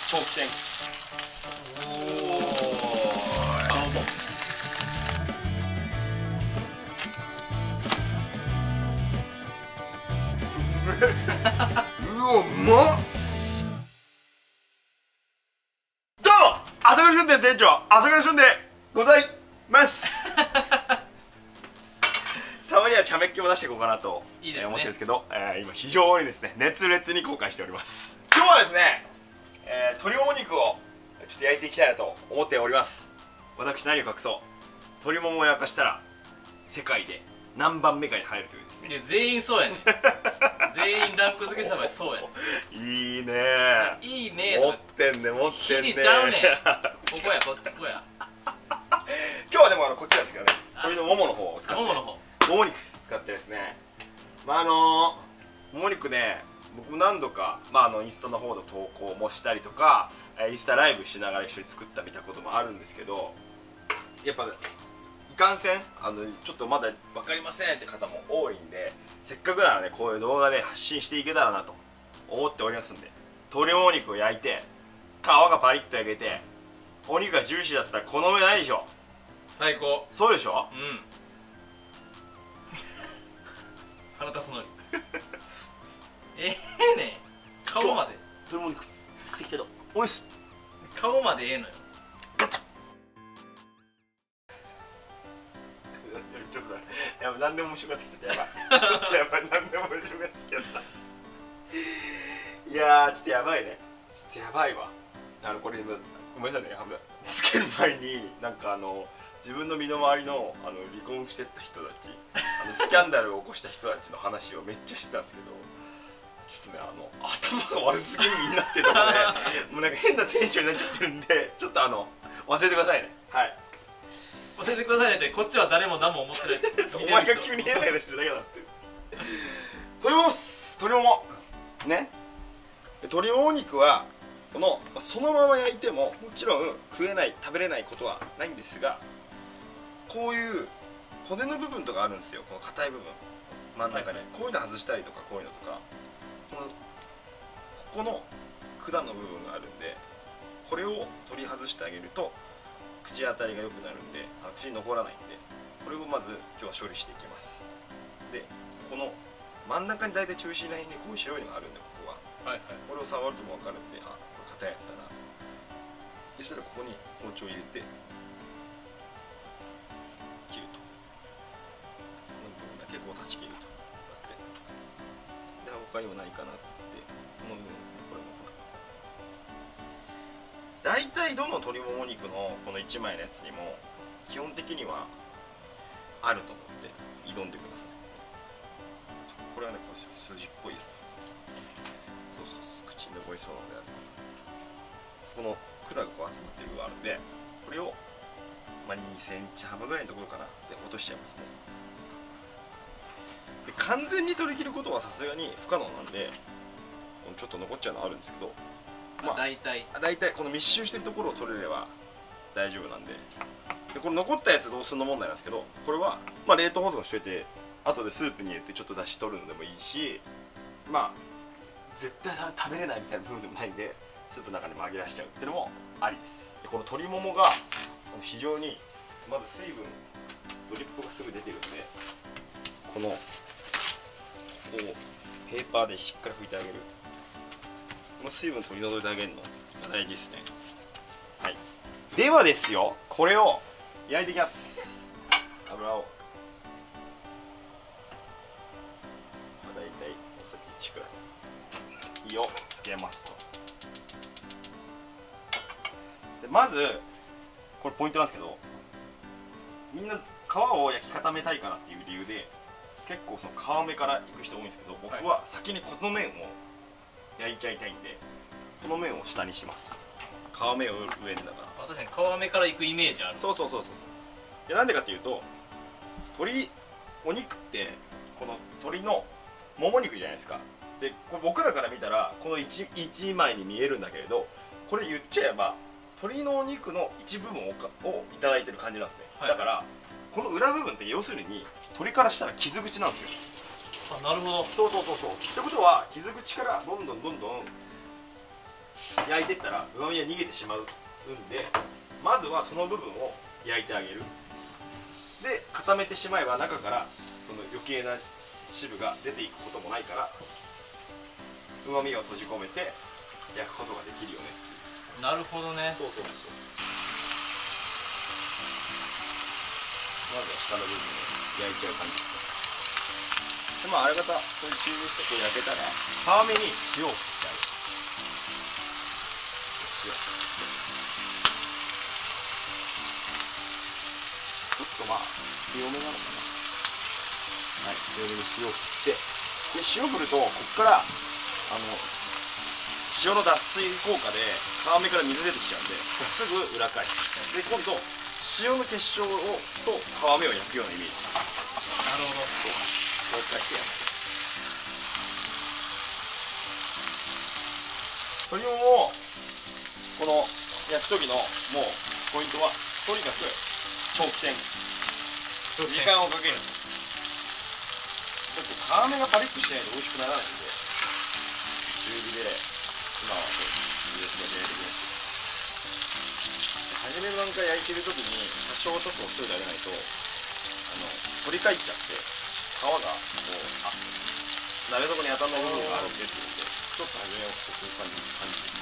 長期戦。おお。うわ、うまっ。どうも、朝倉旬店店長朝倉旬でございますたまには茶目っ気も出していこうかなと思ってるんですけど、今非常にですね熱烈に後悔しております。今日はですね、鶏もも肉をちょっと焼いていきたいなと思っております。私何を隠そう、鶏ももを焼かしたら世界で何番目かに入るというですね。 いや全員そうやね全員ランク付けした場合そうやねいいねいいね持ってんね持ってんね。 肘ちゃうねんここやこや今日はでもこっちなんですけどね、鶏のももの方を使ってもも肉使ってですね、もも肉ね、僕も何度か、インスタの方で投稿もしたりとかインスタライブしながら一緒に作った見たこともあるんですけど、やっぱいかんせんちょっとまだ分かりませんって方も多いんで、せっかくならねこういう動画で発信していけたらなと思っておりますんで、鶏もも肉を焼いて皮がパリッと焼けてお肉がジューシーだったらこの上ないでしょ。 最高。 そうでしょ。 うん腹立つのにね顔まで鶏もも肉作ってきたよ。おいっす。 顔までええのよ。 ちょっとやばい、何でも面白くなってきちゃった。やばいちょっとやばい、何でも面白くなってきちゃったいやーちょっとやばいね、ちょっとやばいわ。これごめんなさいね、つける前に自分の身の回りの離婚してった人たちスキャンダルを起こした人たちの話をめっちゃしてたんですけど、ちょっとね頭が悪すぎるみんなっていうところでもうなんか変なテンションになっちゃってるんで、ちょっと忘れてくださいね。はい、 教えてくださいねって、こっちは誰も何も思ってないお前が急に変な話してるだけだって鶏ももね、鶏もも肉はそのまま焼いてももちろん食べれないことはないんですが、こういう骨の部分とかあるんですよ。この硬い部分真ん中に、こういうの外したりとか、こういうのとかここの管の部分があるんで、これを取り外してあげると口当たりが良くなるんで、口に残らないんで、これをまず今日は処理していきます。でこの真ん中に大体中心らへんにこういう白いのがあるんで、ここは、これを触るとも分かるんで、これ硬いやつだな。そしたらここに包丁を入れて切ると、この部分だけこう断ち切ると、こうやって、で他にもないかなっつって、この部分ですね、これも大体どの鶏もも肉のこの1枚のやつにも基本的にはあると思って挑んでください。これはね、こう筋っぽいやつ、そう口に残りそうなので、この管がこう集まってる部分があるんで、これを2センチ幅ぐらいのところかなで落としちゃいます。もうで完全に取り切ることはさすがに不可能なんで、ちょっと残っちゃうのあるんですけど、大体この密集してるところを取れれば大丈夫なんで、これ残ったやつどうするの問題なんですけど、これは冷凍保存しといて後でスープに入れてちょっと出し取るのでもいいし、絶対食べれないみたいな部分でもないんでスープの中に紛らわしちゃうっていうのもありです。でこの鶏ももが非常にまず水分ドリップがすぐ出てるんで、このペーパーでしっかり拭いてあげる。この水分取り除いてあげるのが大事ですね。はい、ではですよ、これを焼いていきます。油を大体お酒1くらい火を入れますと。でまずこれポイントなんですけど、みんな皮を焼き固めたいからっていう理由で結構その皮目からいく人多いんですけど、僕は先にこの面を焼いちゃいたいんで、この面を下にします。皮目を上にだから。 確かに皮目からいくイメージある。 そうで、なんでかっていうと、お肉ってこの鶏のもも肉じゃないですか。で僕らから見たらこの一枚に見えるんだけれど、これ言っちゃえば鶏のお肉の一部分をいただいてる感じなんですね。だからこの裏部分って要するに鶏からしたら傷口なんですよ。 なるほど。 そうってことは傷口からどんどん焼いてったらうまみが逃げてしまうんで、まずはその部分を焼いてあげる。で固めてしまえば中からその余計な汁が出ていくこともないから、うまみを閉じ込めて焼くことができるよねっていう。 なるほどね。 そうそうそう。まずは下の部分を焼いちゃう感じですね。でまああれ方こういう中火してこう焼けたら皮目に塩を振ってあげる。塩ちょっとまあ強めなのかな。はい、強めに塩を振って、で塩振るとここから塩の脱水効果で皮目から水出てきちゃうんで、すぐ裏返す。で今度塩の結晶をと皮目を焼くようなイメージ。 なるほど。 もう一回してやる。鶏ももこの焼く時のもうポイントはとにかく長期戦時間をかける。ちょっと皮目がパリッとしないと美味しくならないんで、中火で今はそうです。初めの段階焼いてる時に多少ちょっと強いであげないと取り返しちゃって皮がこう鍋底に当たらない部分があるんでっていうので、ちょっと初めはこういう感じイメージ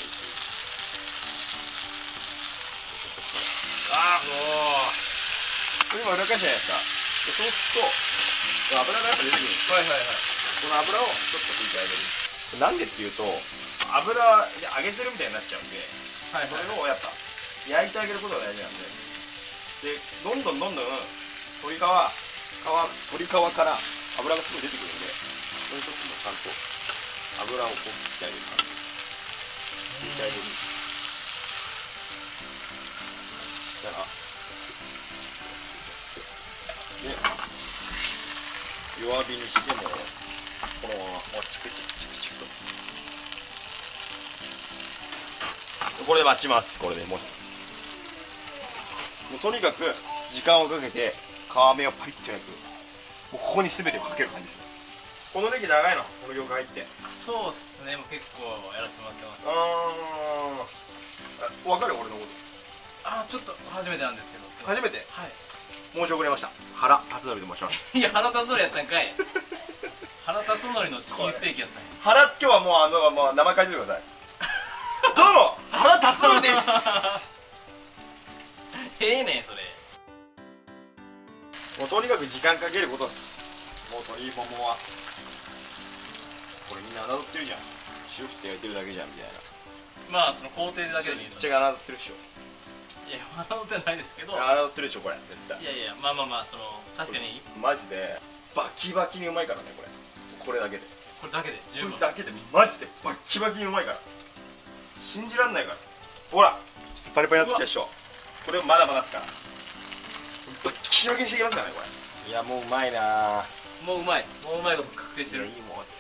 今裏返したじゃないですか。でそうすると油がやっぱ出てくるんです。 はいはいはい。 この油をちょっと拭いてあげる。なんでっていうと油で揚げてるみたいになっちゃうんで、はいはい、それをやっぱ焼いてあげることが大事なんで、どんどん鶏皮から油がすごい出てくるんで、それちょっともうちゃんと油をこう切ってあげる感じ。切ってあげる。したらで弱火にしてもこのままもうチクチクチクチクとこれで待ちます。これでもうとにかく時間をかけて皮目をパリッと焼く。もうここに全てをかける感じですね。この歴長いのこの業界って。 そうっすね、もう結構やらせてもらってます。 分かる俺のこと。 ちょっと初めてなんですけど。 初めて。 はい、 申し遅れました。原辰徳と申します。 いや、原辰徳やったんかい。原辰徳のチキンステーキやったんや。 原、今日はもう名前書いててください。どうも原辰徳です。 ええねんそれ。 もうとにかく時間かけることです。もう鶏ももはこれみんな侮ってるじゃん。塩振って焼いてるだけじゃんみたいな。 まあその工程だけで見るとめっちゃ侮ってるでしょ。 いや、侮ってはないですけど。 侮ってるでしょこれ絶対。 いやいや、まあまあまあ、その確かにマジでバキバキにうまいからね。これだけで十分。 これだけでマジでバッキバキにうまいから信じらんないから。ほらちょっとパリパリになってきたでしょ。これをまだまだですからバッキバキにしていきますからねこれ。いやもううまいな。 もううまいこと確定してる。 いいもん。こ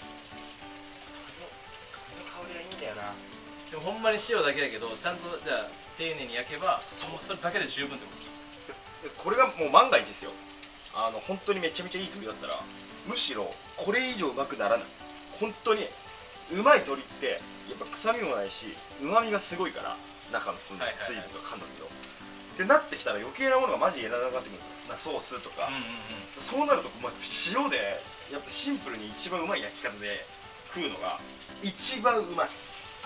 の香りがいいんだよな。 でもほんまに塩だけだけど、ちゃんとじゃあ丁寧に焼けばそれだけで十分ってことです。 これがもう万が一ですよ。本当にめちゃめちゃいい鶏だったらむしろこれ以上うまくならない。本当にうまい鶏ってやっぱ臭みもないしうまみがすごいから、中の水分とか噛んだけどってなってきたら余計なものがマジでいらなくなってくる。ソースとか、そうなると、塩でやっぱシンプルに一番うまい焼き方で食うのが一番うまい。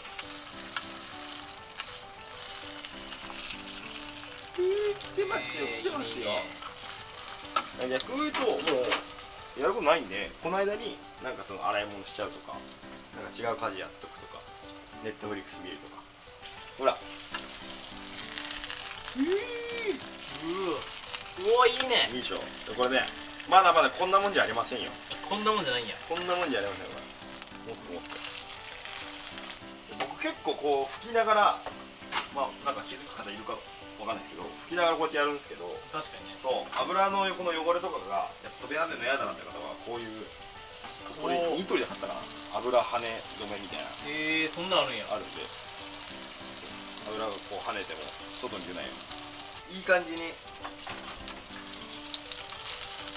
来てますよ。逆に言うともうやることないんで、この間になんかその洗い物しちゃうとか、なんか違う家事やっとくとか、ネットフリックス見るとか。ほらうわ、いいね。 いいでしょ。これねまだまだこんなもんじゃありませんよ。 こんなもんじゃないんや。 こんなもんじゃありませんよ。もっともっと僕結構こう吹きながら、なんか気づく方いるかわかんないですけど、吹きながらこうやってやるんですけど、 確かにね。 そう油の横の汚れとかがやっぱ飛び跳ねるの嫌だなって方はこういうこれニトリで買ったら油跳ね止めみたいな。 そんなあるんや。 あるんで油がこう跳ねても外に出ないようにいい感じに。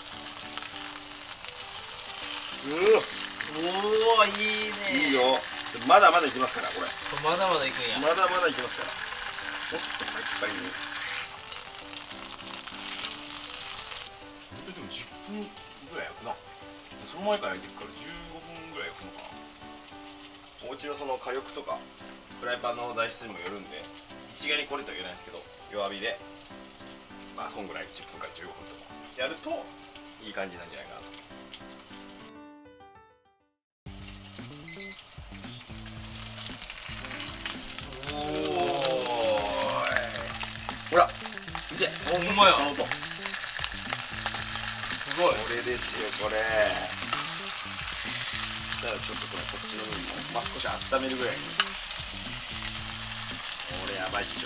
おお、いいね。 いいよ。 まだまだいきますからこれ。 まだまだいくんや。 まだまだいきますから。もっとパリッパリに。でも10分ぐらい焼くな。その前から焼いてるから15分ぐらい焼くのかな。お家のその火力とかフライパンの材質にもよるんで一概にこれとは言えないですけど、弱火でまあそんぐらい10分から15分とかやるといい感じなんじゃないかなと。ほら見て、 ほんまや。すごい。 これですよこれ。じゃあちょっとこっちの部分も、少し温めるぐらいに。これやばいっしょ。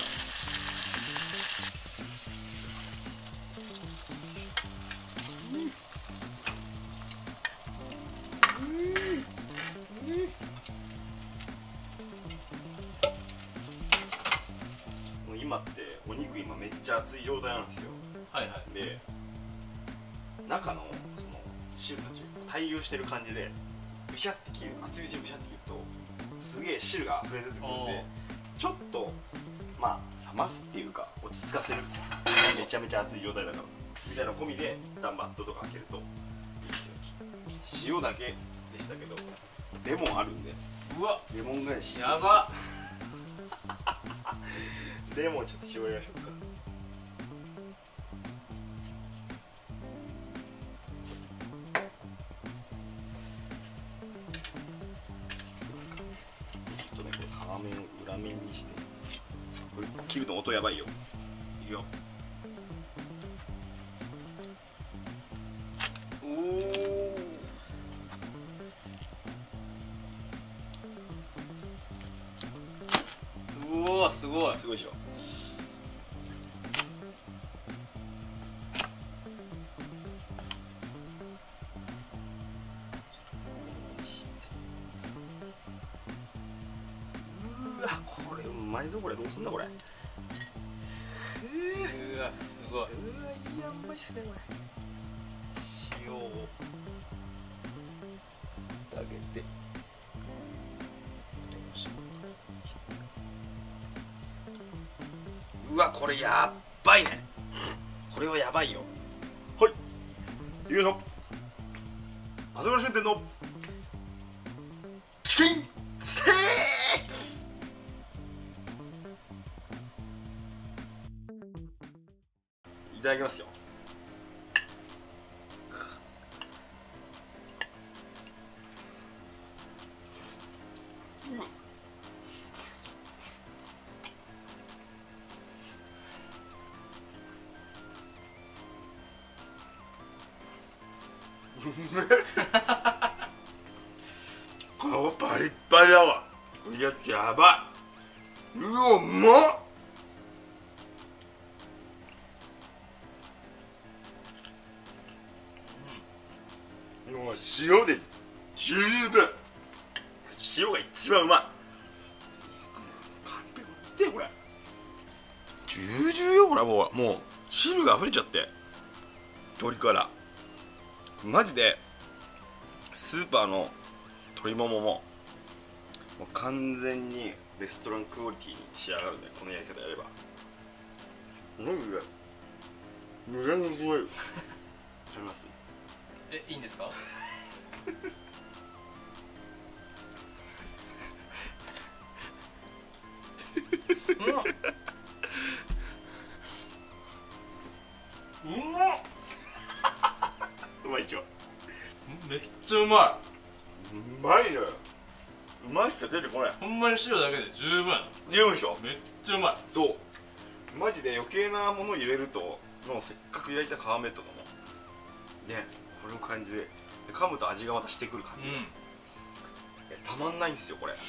今ってお肉めっちゃ熱い状態なんですよ。 はいはい。 で中のその汁たち対流してる感じでブシャって切る、熱いうちにブシャって切るとすげえ汁が溢れ出てくるんで、ちょっと冷ますっていうか落ち着かせる、めちゃめちゃ熱い状態だからみたいな込みで一旦バットとか開けるといいですよ。塩だけでしたけどレモンあるんで、 うわレモン返しやばレモンちょっと絞りましょうか。ちょっとね、これ皮面を裏面にして、これ切ると音やばいよ。いくよ。おお。うわすごい。 すごいでしょ。これうまいぞ。これどうすんだこれ。うわすごい。 うわいやうまいっすねこれ。塩をあげて、うわこれやっばいね。これはやばいよ。はい、よいしょ。朝倉商店のチキンステーキいただきますよ。皮パリッパリだわ。これやつやばい。うわうまっ。もう塩で十分。塩が一番うまい。完璧見てこれ。ジュージューよこれ。もう汁が溢れちゃって鶏からマジでスーパーの鶏もももう完全にレストランクオリティに仕上がるね、この焼き方やれば。無駄にすごい。食べます？ いいんですか？うまいでしょ。 めっちゃうまうまいのよ。うまいしか出てこない。 い。ほんまに塩だけで十分。 十分でしょ。 めっちゃうまい。 そう。マジで余計なもの入れると、もうせっかく焼いた皮目とかもね、この感じで噛むと味がまたしてくる感じ。たまんないんですよこれ。 う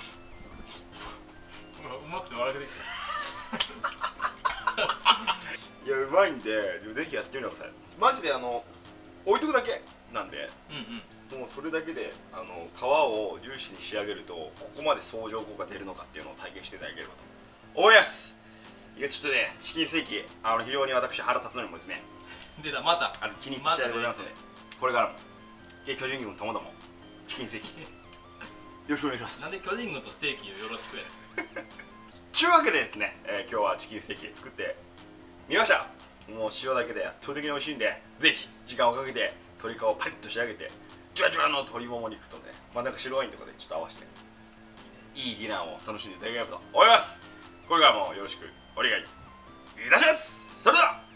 まくて笑けてきた。 いやうまいんで、ぜひやってみてください。マジで置いとくだけなんで、もうそれだけで皮をジューシーに仕上げると、ここまで相乗効果出るのかっていうのを体験していただければと思います。いやちょっとね、チキンステーキ非常に私腹立つのにもですね、 出たまーちゃん気に入ってしたいでございますので、これからも巨人軍ともどもチキンステーキろしくお願いします。 なんで巨人軍とステーキをよろしくやねんちゅうわけでですね、今日はチキンステーキ作ってみました。もう塩だけで圧倒的に美味しいんで、ぜひ時間をかけて鶏皮をパリッと仕上げてジュワジュワの鶏もも肉とね、なんか白ワインとかでちょっと合わせていいディナーを楽しんでいただければと思います。これからもよろしくお願いいたします。それでは